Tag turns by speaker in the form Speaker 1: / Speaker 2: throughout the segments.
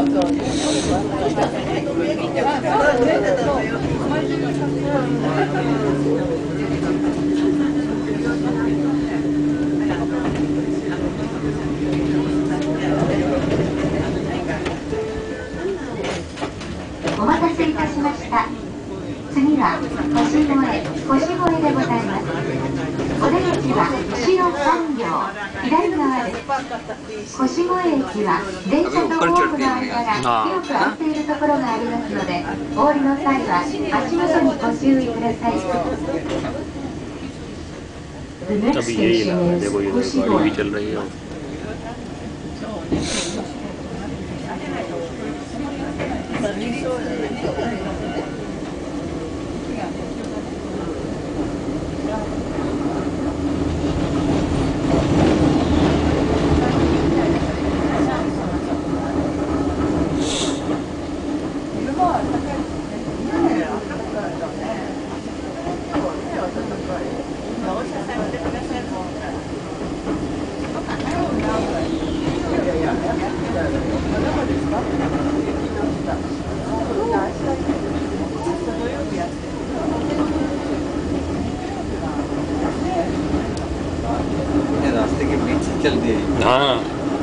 Speaker 1: お待たせいたしました。次は腰越でございます。お出口は後ろ3両左側です。腰越駅は電車とホームの間が広く空いているところがありますので、お降りの際は足元にご注意ください。The next station is 腰越。
Speaker 2: रास्ते के बीच से चल दिए।
Speaker 3: हाँ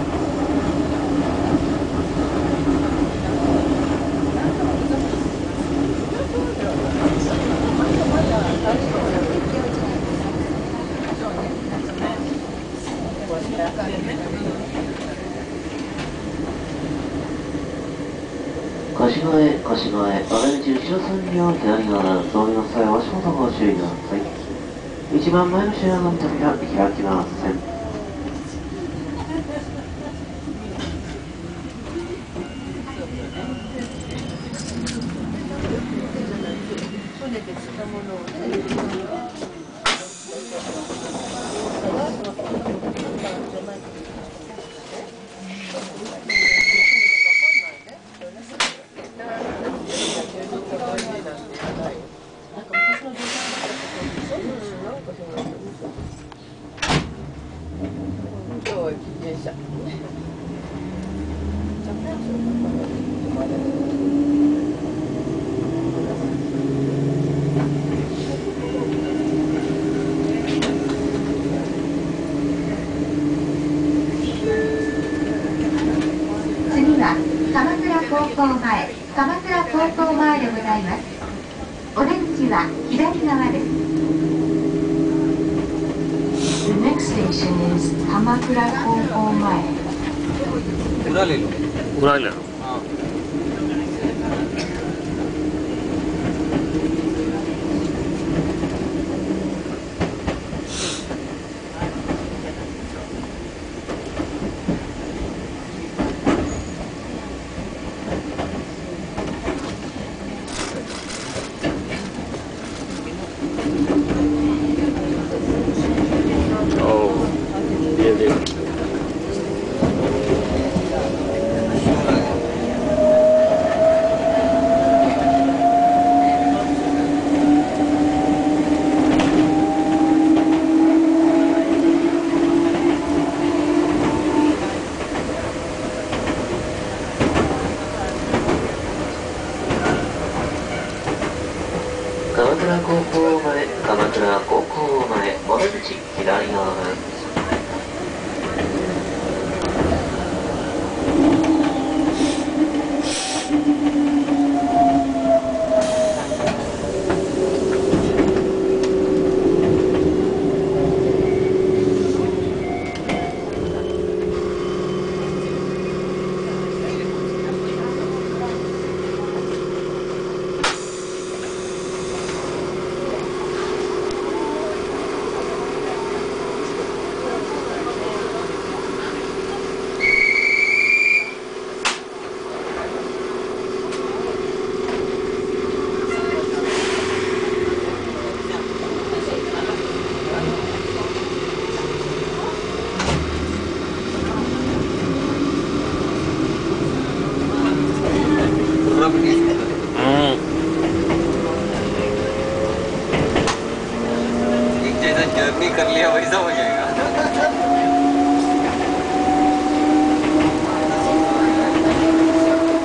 Speaker 4: 腰越、お出口後ろ3両左側です。お降りの際は足元ご注意ください。一番前の車両の扉開きません。
Speaker 1: 鎌倉高校前でございます。お出口は左側です。The next station is 鎌倉高校前。
Speaker 2: पूरा ले लो।
Speaker 3: पूरा ले लो।
Speaker 2: हाँ।
Speaker 4: 鎌倉高校前、お出口左側です。
Speaker 2: जर्नी कर लिया वैसा हो जाएगा।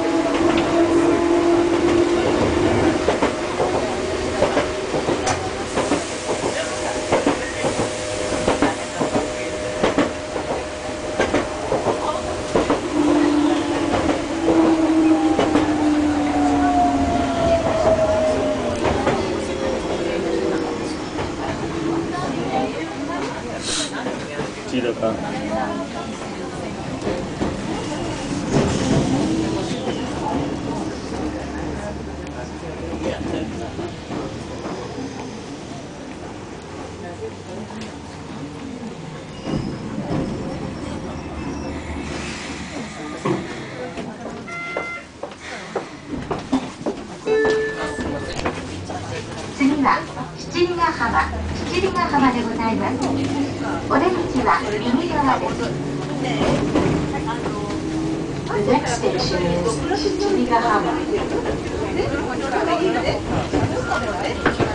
Speaker 1: 浜、七里ヶ浜でございます。お出口は右側です。The next station is 七里ヶ浜。